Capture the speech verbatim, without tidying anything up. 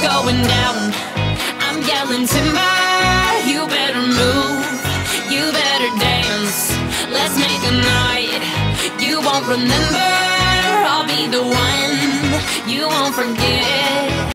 going down. I'm yelling timber, you better move, you better dance. Let's make a night you won't remember. I'll be the one you won't forget.